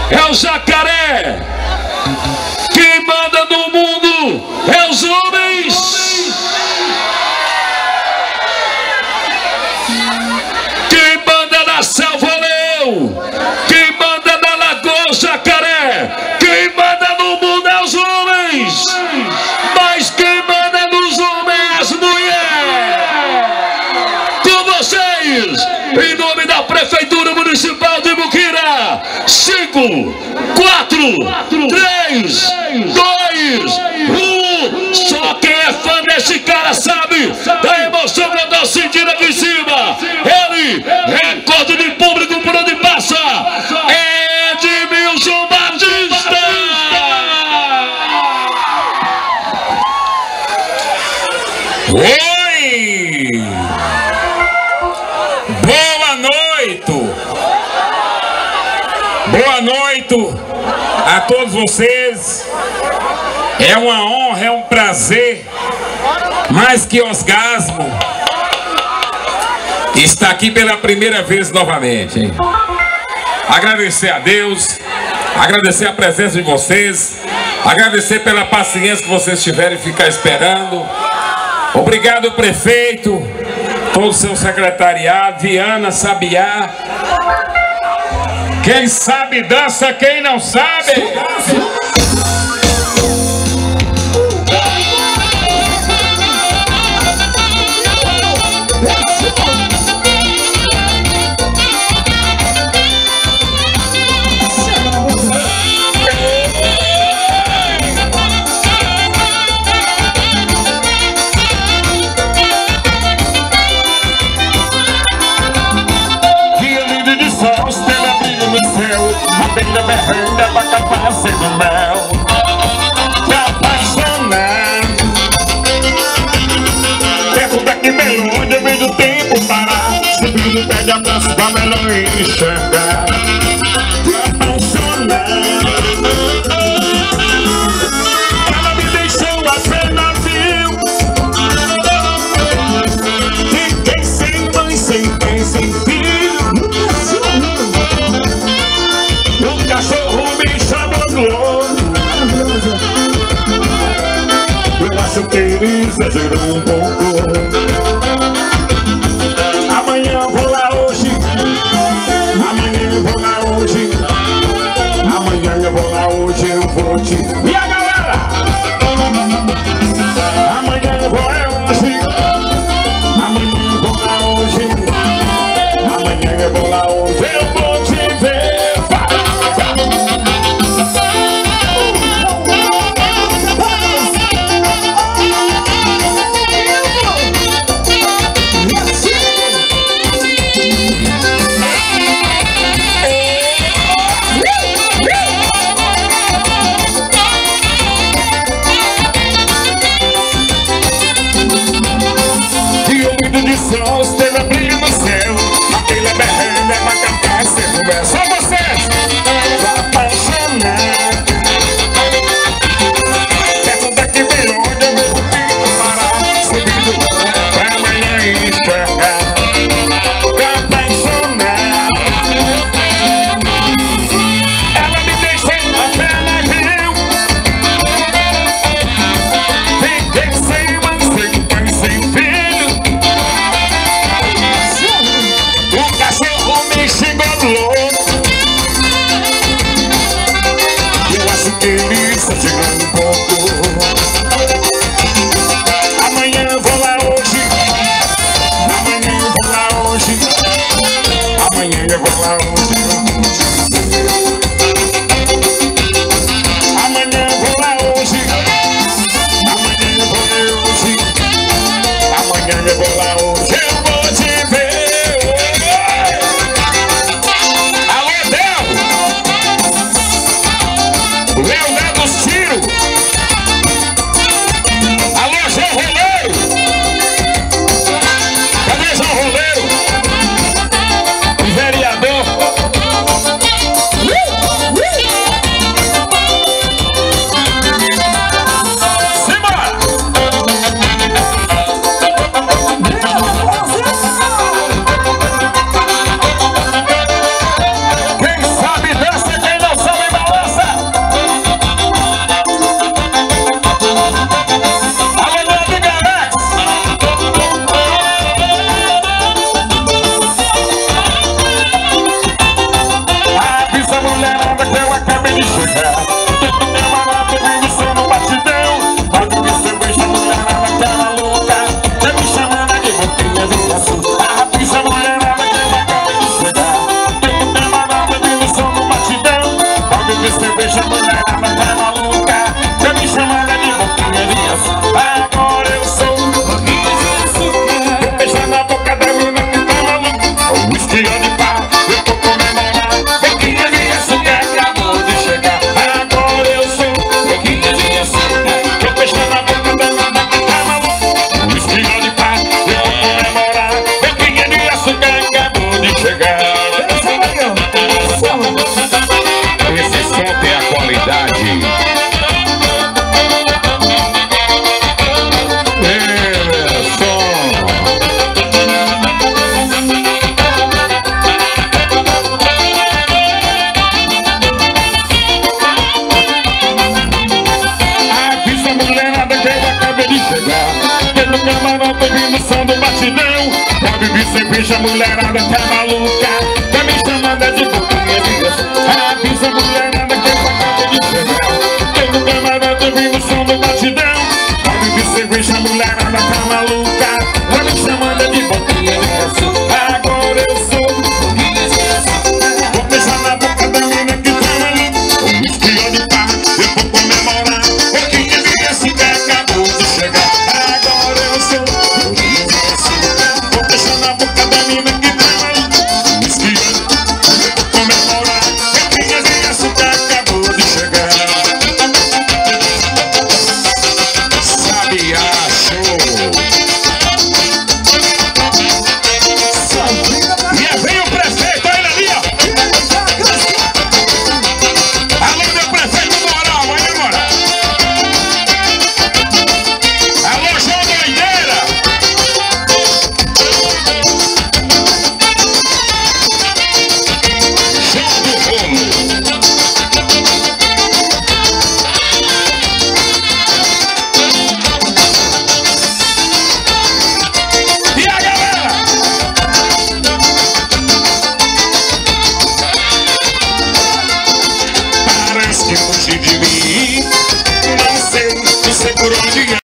é o jacaré. Quem manda no mundo é os homens. Quem manda na selva é o leão. Quem manda na lagoa é o jacaré. Quem manda no mundo é os homens. Mas quem manda nos homens é as mulheres. Com vocês, em nome da Prefeitura Municipal de Muquira, 5, 4, 3, 2, 1. Só quem é fã desse cara sabe da emoção que eu tô sentindo aqui em cima. Ele, recorde de público por onde passa, é Edmilson Batista. Oi! Boa noite! Boa noite a todos vocês. É uma honra, é um prazer, mais que orgasmo, estar aqui pela primeira vez novamente, hein? Agradecer a Deus, agradecer a presença de vocês, agradecer pela paciência que vocês tiveram em ficar esperando. Obrigado, prefeito, todo o seu secretariado, Viana, Sabiá. Quem sabe dança, quem não sabe dança. Berranda pra capaz do mel, me apaixonar. Perto daqui bem longe eu vejo o tempo parar. Subindo pede abraço pra melhor enxergar. Me apaixonar. Ela me deixou a cena, viu? Fiquei sem mãe, sem pai, sem filho. O cachorro me chamou. Eu acho que ele exagerou um pouco. Amanhã eu vou lá hoje. Amanhã eu vou lá hoje. Amanhã eu vou lá hoje. Eu vou te... E a galera? Amanhã eu vou lá hoje. Amanhã eu vou lá hoje. Amanhã eu vou lá hoje. Eu vou te ver. cerveja, a mulherada tá maluca. Tá me chamando de boquinha de açúcar. Avisa a mulherada que essa casa de chegar. Tem no camarote ouvindo o som do batidão. Pode vir cerveja, a mulherada tá maluca. Tá me chamando de boquinha de açúcar. Agora eu sou boquinha de açúcar. Vou beijar na boca da menina que tá maluca. Um whisky de pá, eu vou comemorar. Boquinha de açúcar acabou de chegar. Agora eu sou boquinha de açúcar. Vou beijar na boca da menina que tá maluca. Um whisky de pá, eu vou comemorar. Boquinha de açúcar acabou de chegar. Sabiá Show. E vem o prefeito, olha ali, ó. Alô, meu prefeito Moral, aí, Moral. Alô, João Doideira. João do Rolo. E a galera? Parece que fugi de mim. Não sei, não sei por onde